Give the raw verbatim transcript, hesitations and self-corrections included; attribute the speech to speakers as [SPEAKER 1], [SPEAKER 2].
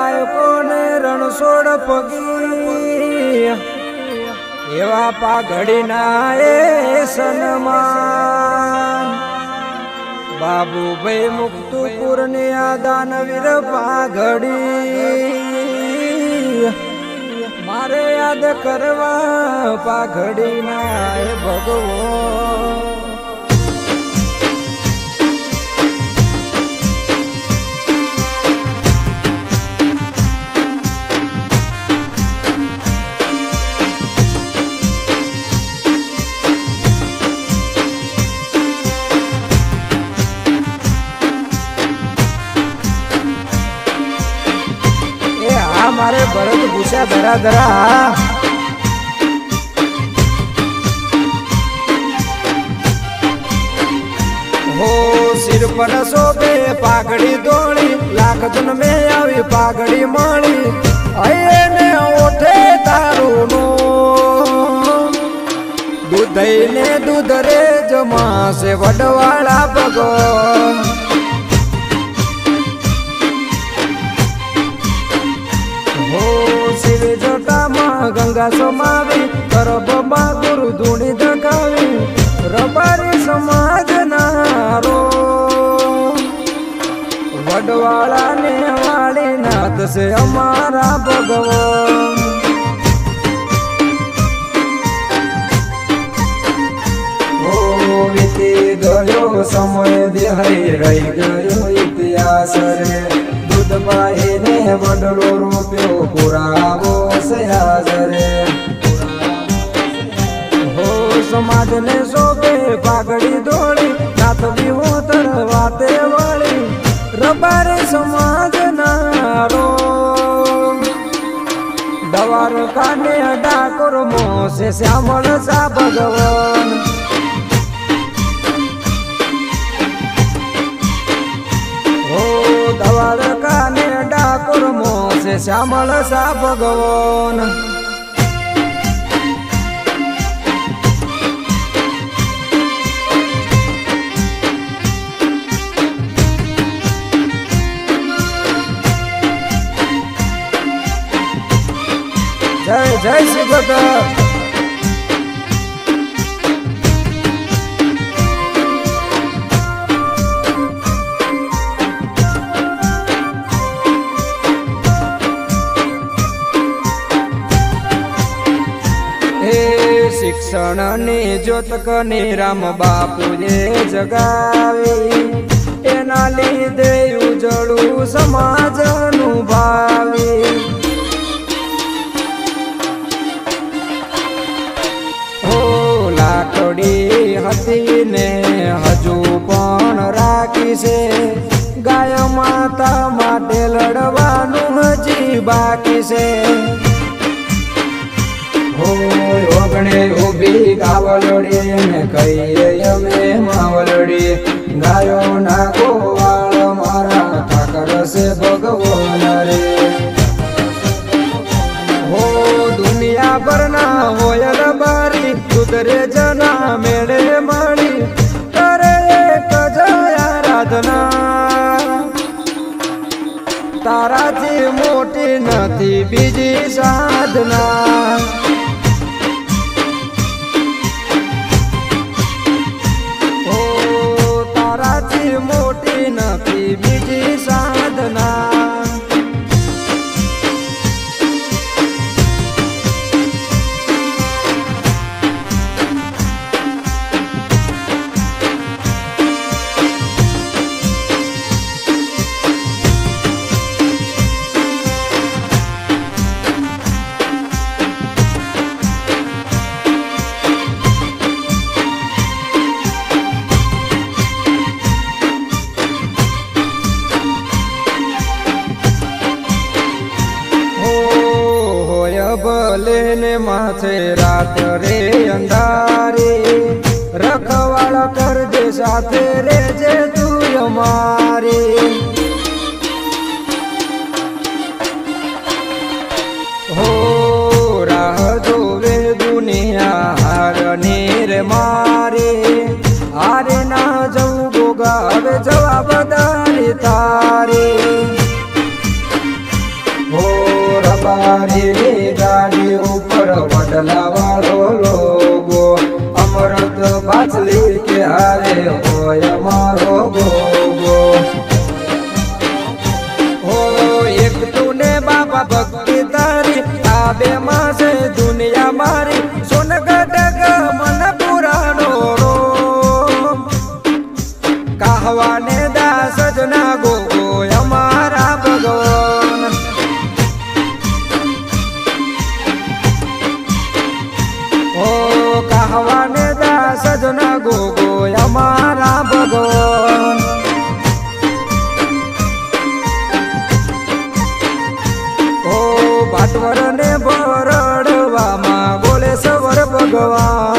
[SPEAKER 1] કોને રણછોડ પગી એવા પાઘડીના એ સન્માન બાબુભાઈ મુક્તુપુર ની આ દાનવીર પાઘડી મારે યાદ કરવા પાઘડીના એ ભગવાન मारे भरत भूषा धरा धरा हो सिर पर सोबे पागड़ी दौड़ी लाख दिन में आई पागड़ी मળી अये ने ओठे तारू नो दूध ने दूध रे जमा से वडवाड़ा भगवान गंगा समावी करब गुरु धूणी दगावी रबारी समाज नारो वडवाड़ा ने वाली नाथ से हमारा भगवान ओ बीती गयो समय देहाई रही गयो इतिहास रे दूध पाई ने वडलो रूप्यो पुरावो रे हो समाज ने शोभे पागड़ी दौड़ी नाथ भी हो तरवाते वाली रबारे समाज नारो दवार काने डाकोर मोसे श्यामल सा भगवान हो दवार काने डाकोर मोसे श्यामल सा भगवान जय जय श्री गदा शिक्षण ने ज्योतक ने राम बापू जे जगावी एना लीधे उजळू समाज नु भावी हो लाकड़ी हती ने हजू पण राखी से गाय माता माटे लड़वानु हजी बाकी से हो ओगणे उभी गावलड़ी ने कही यमे मावलड़ी गायो ना गोवाल मारा ठाकर से भगवान रे हो दुनिया पर ना होयल बारी सुधरे जना मेरे मणी करे एक जय आराधना तारा थी मोटी नथी बीजी साधना मोटी नथी बीजी साधना भले ने माथे रात रे अंधारी रखवाड़ा कर दे साथे रे जे तू हमारी हो राह जोवे दुनिया हार नीर मारे हारे ना जाऊ गोगा जवाब दारी तारी સવારી ગાડી ઉપર વડલા વાળો લોગો અમૃત પાછલી કે હારે હોય મારો ગોગો હો એક તું ને બાપા ભક્તિ તારી આ બે માં છે દુનિયા મારી સોનગઢ મન પુરાણો રો કહવાને દાસ જના ગોગો અમારા ભગવાન ઓ કહવાને દાસ જના ગોગો અમારા ભગવાન ઓ ભાટવર ને ભરડવામાં બોલે સવર ભગવાન